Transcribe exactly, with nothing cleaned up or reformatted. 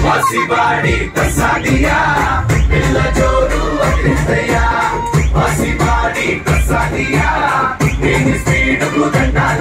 हसीबाड़ी प्रसादिया पिल्ला जोरू अतिथया हसीबाड़ी प्रसादिया नी स्पीड को दंडाल